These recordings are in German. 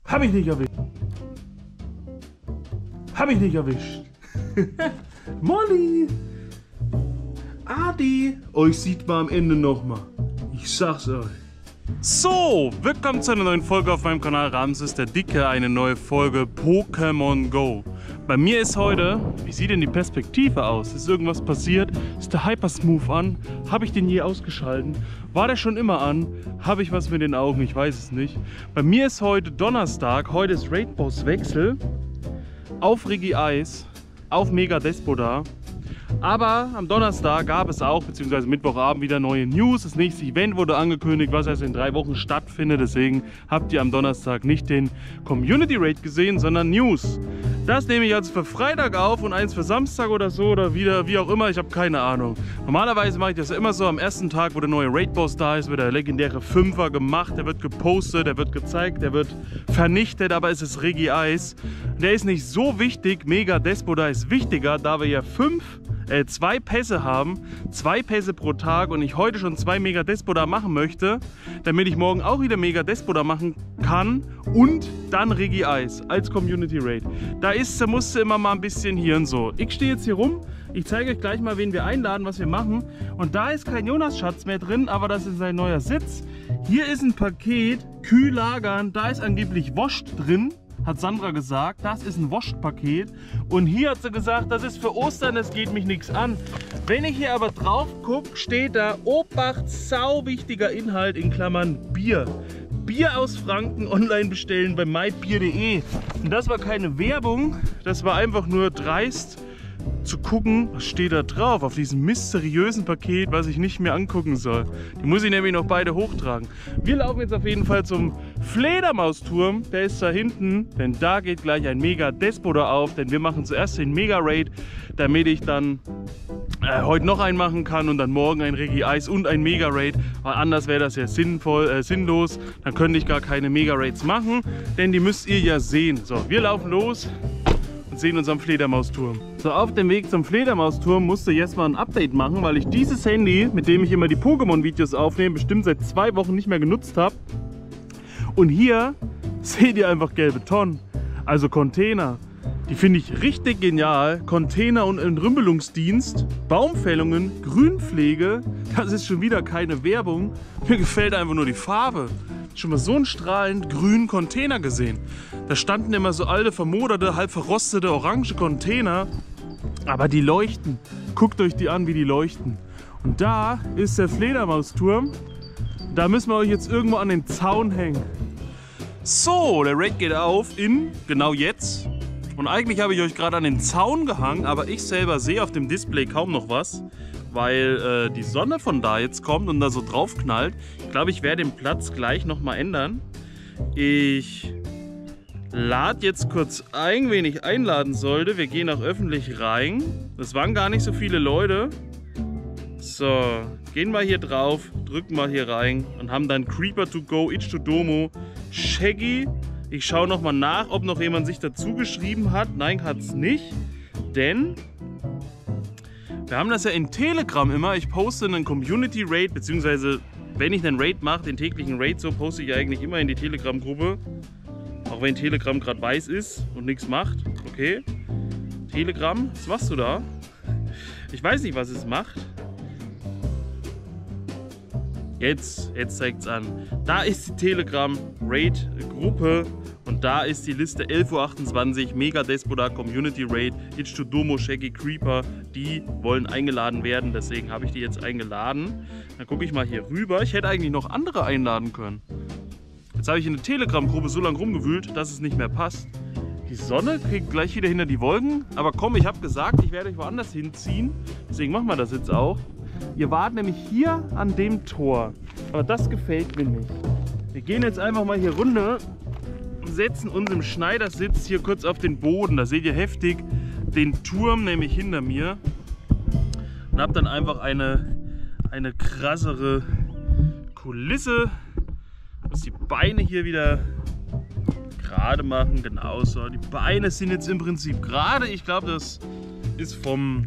Hab ich nicht erwischt. Hab ich nicht erwischt. Molly. Adi. Euch sieht man am Ende nochmal. Ich sag's euch. So, willkommen zu einer neuen Folge auf meinem Kanal Ramses der Dicke. Eine neue Folge Pokémon Go. Bei mir ist heute, wie sieht denn die Perspektive aus? Ist irgendwas passiert? Ist der Hypersmooth an? Habe ich den je ausgeschalten? War der schon immer an? Habe ich was mit den Augen? Ich weiß es nicht. Bei mir ist heute Donnerstag. Heute ist Raid Boss Wechsel. Auf Regice, auf Mega Despotar. Aber am Donnerstag gab es auch, beziehungsweise Mittwochabend, wieder neue News. Das nächste Event wurde angekündigt, was erst in 3 Wochen stattfindet. Deswegen habt ihr am Donnerstag nicht den Community Raid gesehen, sondern News. Das nehme ich also für Freitag auf und eins für Samstag oder so oder wieder, wie auch immer. Ich habe keine Ahnung. Normalerweise mache ich das immer so, am ersten Tag, wo der neue Raid Boss da ist, wird der legendäre 5er gemacht. Der wird gepostet, der wird gezeigt, der wird vernichtet, aber es ist Regice. Der ist nicht so wichtig. Mega Despotar ist wichtiger, da wir ja 2 Pässe haben, 2 Pässe pro Tag und ich heute schon 2 Mega Despotar machen möchte, damit ich morgen auch wieder Mega Despotar machen kann und dann Regice als Community Raid. Da musste immer mal ein bisschen hier und so. Ich stehe jetzt hier rum, ich zeige euch gleich mal, wen wir einladen, was wir machen. Und da ist kein Jonas-Schatz mehr drin, aber das ist sein neuer Sitz. Hier ist ein Paket, kühl lagern, da ist angeblich Wurst drin. Hat Sandra gesagt, das ist ein Wurstpaket. Und hier hat sie gesagt, das ist für Ostern, das geht mich nichts an. Wenn ich hier aber drauf gucke, steht da Obacht, sau wichtiger Inhalt in Klammern Bier. Bier aus Franken online bestellen bei mybier.de. Und das war keine Werbung, das war einfach nur dreist zu gucken, was steht da drauf, auf diesem mysteriösen Paket, was ich nicht mehr angucken soll. Die muss ich nämlich noch beide hochtragen. Wir laufen jetzt auf jeden Fall zum Fledermausturm, der ist da hinten, denn da geht gleich ein Mega Despotar auf, denn wir machen zuerst den Mega Raid, damit ich dann heute noch einen machen kann und dann morgen ein Regice und ein Mega Raid, weil anders wäre das ja sinnlos, dann könnte ich gar keine Mega Raids machen, denn die müsst ihr ja sehen. So, wir laufen los. Sehen uns am Fledermausturm. So, auf dem Weg zum Fledermausturm musste ich erstmal ein Update machen, weil ich dieses Handy, mit dem ich immer die Pokémon-Videos aufnehme, bestimmt seit 2 Wochen nicht mehr genutzt habe. Und hier seht ihr einfach gelbe Tonnen, also Container. Die finde ich richtig genial. Container und Entrümpelungsdienst, Baumfällungen, Grünpflege. Das ist schon wieder keine Werbung. Mir gefällt einfach nur die Farbe. Schon mal so einen strahlend grünen Container gesehen. Da standen immer so alte, vermoderte, halb verrostete, orange Container. Aber die leuchten. Guckt euch die an, wie die leuchten. Und da ist der Fledermausturm. Da müssen wir euch jetzt irgendwo an den Zaun hängen. So, der Raid geht auf in genau jetzt. Und eigentlich habe ich euch gerade an den Zaun gehangen, aber ich selber sehe auf dem Display kaum noch was, weil die Sonne von da jetzt kommt und da so drauf knallt. Ich glaube, ich werde den Platz gleich nochmal ändern. Ich lade jetzt kurz ein, wen ich einladen sollte. Wir gehen auch öffentlich rein. Das waren gar nicht so viele Leute. So, gehen wir hier drauf, drücken mal hier rein und haben dann Creeper to go, Itch to Domo, Shaggy. Ich schaue nochmal nach, ob noch jemand sich dazu geschrieben hat. Nein, hat es nicht, denn wir haben das ja in Telegram immer. Ich poste einen Community Raid, beziehungsweise wenn ich einen Raid mache, den täglichen Raid, so poste ich eigentlich immer in die Telegram-Gruppe. Auch wenn Telegram gerade weiß ist und nichts macht. Okay. Telegram, was machst du da? Ich weiß nicht, was es macht. Jetzt zeigt es an. Da ist die Telegram Raid Gruppe und da ist die Liste 11:28 Uhr, Mega Despotar Community Raid, Itch to Domo, Shaggy, Creeper. Die wollen eingeladen werden, deswegen habe ich die jetzt eingeladen. Dann gucke ich mal hier rüber. Ich hätte eigentlich noch andere einladen können. Jetzt habe ich in der Telegram-Gruppe so lange rumgewühlt, dass es nicht mehr passt. Die Sonne kriegt gleich wieder hinter die Wolken. Aber komm, ich habe gesagt, ich werde euch woanders hinziehen. Deswegen machen wir das jetzt auch. Ihr wart nämlich hier an dem Tor. Aber das gefällt mir nicht. Wir gehen jetzt einfach mal hier runter und setzen uns im Schneidersitz hier kurz auf den Boden. Da seht ihr heftig den Turm nämlich hinter mir. Und habt dann einfach eine krassere Kulisse. Ich muss die Beine hier wieder gerade machen. Genau so. Die Beine sind jetzt im Prinzip gerade. Ich glaube, das ist von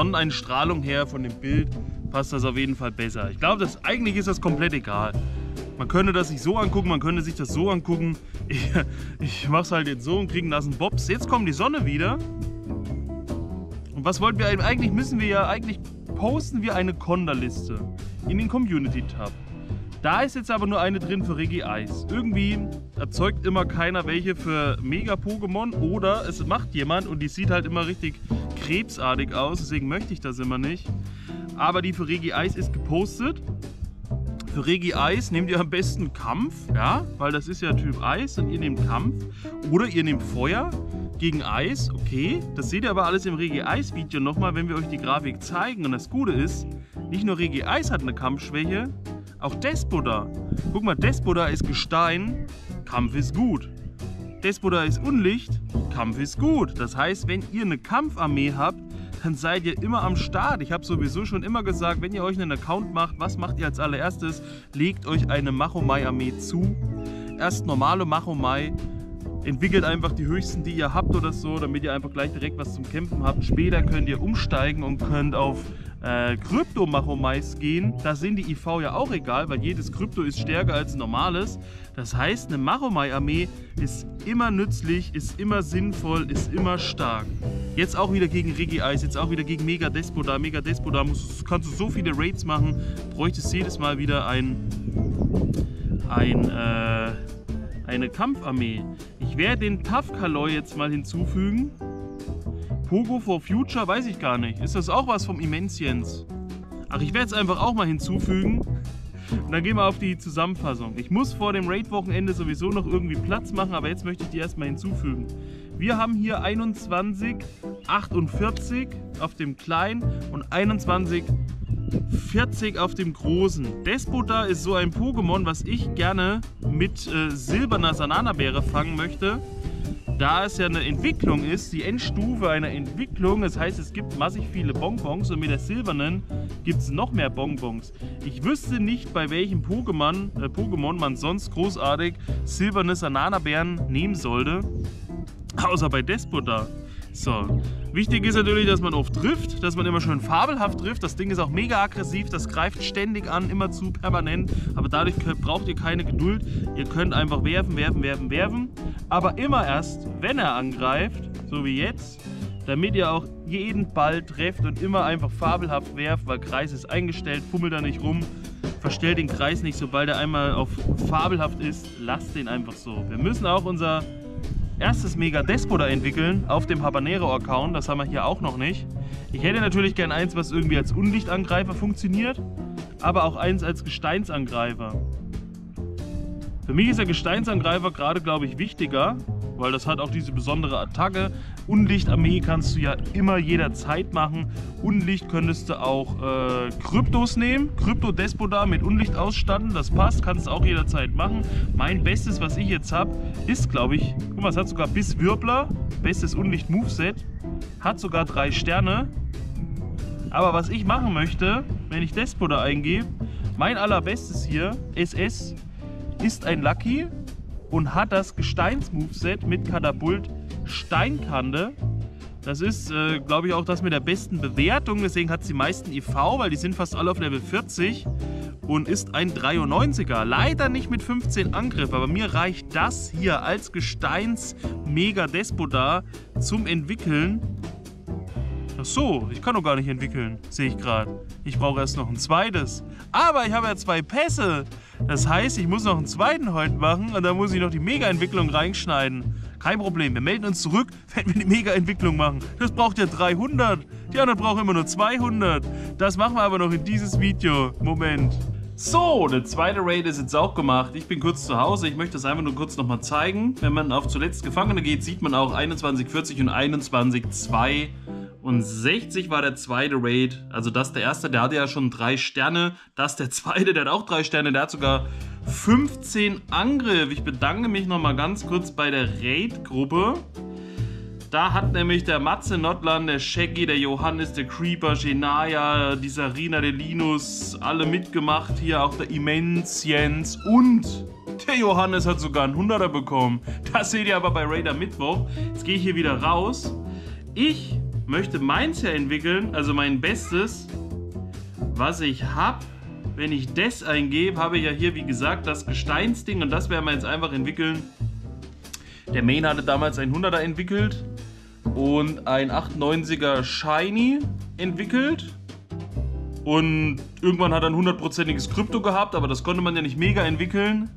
Sonneneinstrahlung her, von dem Bild, passt das auf jeden Fall besser. Ich glaube, eigentlich ist das komplett egal. Man könnte das sich so angucken, man könnte sich das so angucken. Ich mache es halt jetzt so und kriege einen nassen Bobs. Jetzt kommt die Sonne wieder. Und was wollten wir eigentlich? Posten wir eine Conda-Liste in den Community-Tab. Da ist jetzt aber nur eine drin für Regice. Irgendwie erzeugt immer keiner welche für Mega-Pokémon oder es macht jemand und die sieht halt immer richtig krebsartig aus. Deswegen möchte ich das immer nicht. Aber die für Regice ist gepostet. Für Regice nehmt ihr am besten Kampf, ja, weil das ist ja Typ Eis und ihr nehmt Kampf. Oder ihr nehmt Feuer gegen Eis, okay. Das seht ihr aber alles im Regice-Video nochmal, wenn wir euch die Grafik zeigen. Und das Gute ist, nicht nur Regice hat eine Kampfschwäche, auch Despodar. Guck mal, Despodar ist Gestein, Kampf ist gut. Despodar ist Unlicht, Kampf ist gut. Das heißt, wenn ihr eine Kampfarmee habt, dann seid ihr immer am Start. Ich habe sowieso schon immer gesagt, wenn ihr euch einen Account macht, was macht ihr als allererstes? Legt euch eine Machomai-Armee zu. Erst normale Machomai. Entwickelt einfach die höchsten, die ihr habt oder so, damit ihr einfach gleich direkt was zum Kämpfen habt. Später könnt ihr umsteigen und könnt auf Krypto-Machomais gehen. Da sind die IV ja auch egal, weil jedes Krypto ist stärker als ein normales. Das heißt, eine Machomai-Armee ist immer nützlich, ist immer sinnvoll, ist immer stark. Jetzt auch wieder gegen Regice, jetzt auch wieder gegen Mega Despodar. Mega Despodar kannst du so viele Raids machen, bräuchtest jedes Mal wieder eine Kampfarmee. Ich werde den Tafkaloy jetzt mal hinzufügen. Pogo for Future weiß ich gar nicht. Ist das auch was vom Immensiens? Ach, ich werde es einfach auch mal hinzufügen. Und dann gehen wir auf die Zusammenfassung. Ich muss vor dem Raid-Wochenende sowieso noch irgendwie Platz machen, aber jetzt möchte ich die erstmal hinzufügen. Wir haben hier 21,48 auf dem kleinen und 21,40 auf dem großen. Despodar ist so ein Pokémon, was ich gerne mit silberner Sananabeere fangen möchte. Da es ja eine Entwicklung ist, die Endstufe einer Entwicklung, das heißt, es gibt massig viele Bonbons und mit der silbernen gibt es noch mehr Bonbons. Ich wüsste nicht, bei welchem Pokémon man sonst großartig silberne Sananabeeren nehmen sollte, außer bei Despodar. So, wichtig ist natürlich, dass man oft trifft, dass man immer schön fabelhaft trifft. Das Ding ist auch mega aggressiv, das greift ständig an, immerzu permanent. Aber dadurch braucht ihr keine Geduld. Ihr könnt einfach werfen. Aber immer erst, wenn er angreift, so wie jetzt, damit ihr auch jeden Ball trefft und immer einfach fabelhaft werft, weil Kreis ist eingestellt, fummelt da nicht rum. Verstellt den Kreis nicht, sobald er einmal auf fabelhaft ist, lasst den einfach so. Wir müssen auch unser erstes Mega Despodar entwickeln auf dem Habanero-Account. Das haben wir hier auch noch nicht. Ich hätte natürlich gern eins, was irgendwie als Unlichtangreifer funktioniert, aber auch eins als Gesteinsangreifer. Für mich ist der Gesteinsangreifer gerade, glaube ich, wichtiger, weil das hat auch diese besondere Attacke. Unlichtarmee kannst du ja immer jederzeit machen. Unlicht könntest du auch Kryptos nehmen. Krypto-Despodar mit Unlicht ausstatten, das passt, kannst du auch jederzeit machen. Mein Bestes, was ich jetzt habe, ist, glaube ich, guck mal, es hat sogar Bisswirbler, bestes Unlicht-Moveset, hat sogar 3 Sterne. Aber was ich machen möchte, wenn ich Despodar eingebe, mein allerbestes hier, SS, ist ein Lucky und hat das Gesteins-Moveset mit Katapult Steinkante. Das ist, glaube ich, auch das mit der besten Bewertung. Deswegen hat es die meisten IV, weil die sind fast alle auf Level 40 und ist ein 93er. Leider nicht mit 15 Angriff, aber mir reicht das hier als Gesteins-Mega-Despodar zum Entwickeln. Ach so, ich kann doch gar nicht entwickeln, sehe ich gerade. Ich brauche erst noch ein zweites. Aber ich habe ja 2 Pässe. Das heißt, ich muss noch einen zweiten heute machen und dann muss ich noch die Mega-Entwicklung reinschneiden. Kein Problem, wir melden uns zurück, wenn wir die Mega-Entwicklung machen. Das braucht ja 300. Die anderen brauchen immer nur 200. Das machen wir aber noch in dieses Video. Moment. So, der zweite Raid ist jetzt auch gemacht. Ich bin kurz zu Hause. Ich möchte das einfach nur kurz nochmal zeigen. Wenn man auf zuletzt Gefangene geht, sieht man auch 21,40 und 21,62 war der zweite Raid. Also das der erste, der hatte ja schon 3 Sterne. Das der zweite, der hat auch 3 Sterne. Der hat sogar 15 Angriff. Ich bedanke mich nochmal ganz kurz bei der Raid-Gruppe. Da hat nämlich der Matze Nordland, der Shaggy, der Johannes, der Creeper, Genaya, die Sarina, der Linus, alle mitgemacht. Hier auch der Immensiens und der Johannes hat sogar einen 100er bekommen. Das seht ihr aber bei Raider Mittwoch. Jetzt gehe ich hier wieder raus. Ich möchte meins ja entwickeln, also mein Bestes, was ich habe, wenn ich das eingebe, habe ich ja hier, wie gesagt, das Gesteinsding und das werden wir jetzt einfach entwickeln. Der Main hatte damals ein 100er entwickelt und ein 98er Shiny entwickelt. Und irgendwann hat er ein 100%iges Krypto gehabt, aber das konnte man ja nicht mega entwickeln.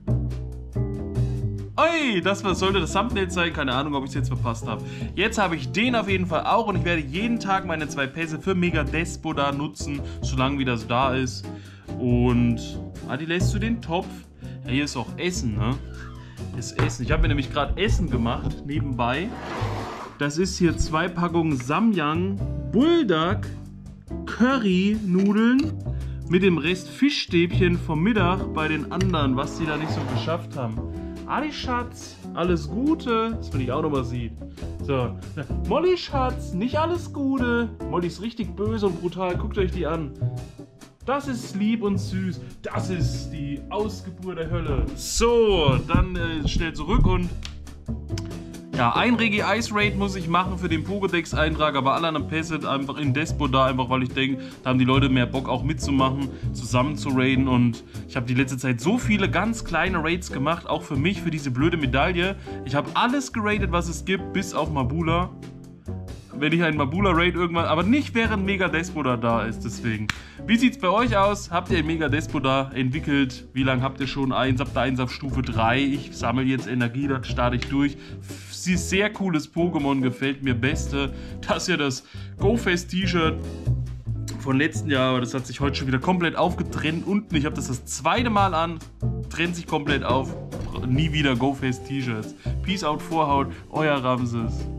Oi, das sollte das Thumbnail sein. Keine Ahnung, ob ich es jetzt verpasst habe. Jetzt habe ich den auf jeden Fall auch und ich werde jeden Tag meine 2 Pässe für Mega Despoda nutzen, solange wie das da ist. Und die lässt du den Topf. Ja, hier ist auch Essen, ne? Das Essen. Ich habe mir nämlich gerade Essen gemacht, nebenbei. Das ist hier 2 Packungen Samyang Bulldog Curry Nudeln mit dem Rest Fischstäbchen vom Mittag bei den anderen, was die da nicht so geschafft haben. Adi Schatz, alles Gute, dass man dich auch nochmal sieht. So, Molly Schatz, nicht alles Gute. Molly ist richtig böse und brutal, guckt euch die an. Das ist lieb und süß, das ist die Ausgeburt der Hölle. So, dann schnell zurück und ja, ein Regi Ice Raid muss ich machen für den Pokédex-Eintrag, aber alle anderen Pässe einfach in Despoda, einfach weil ich denke, da haben die Leute mehr Bock auch mitzumachen, zusammen zu raiden und ich habe die letzte Zeit so viele ganz kleine Raids gemacht, auch für mich, für diese blöde Medaille. Ich habe alles geradet, was es gibt, bis auf Mabula. Wenn ich einen Mabula-Raid irgendwann, aber nicht während Mega Despoda da ist, deswegen. Wie sieht's bei euch aus? Habt ihr Mega Despoda entwickelt? Wie lange habt ihr schon eins? Habt ihr eins auf Stufe 3? Ich sammle jetzt Energie, das starte ich durch. Sie ist sehr cooles Pokémon, gefällt mir beste. Das ist ja das Go-Fest-T-Shirt von letzten Jahr, aber das hat sich heute schon wieder komplett aufgetrennt unten. Ich habe das zweite Mal an, trennt sich komplett auf. Nie wieder Go-Fest-T-Shirts. Peace out, Vorhaut, euer Ramses.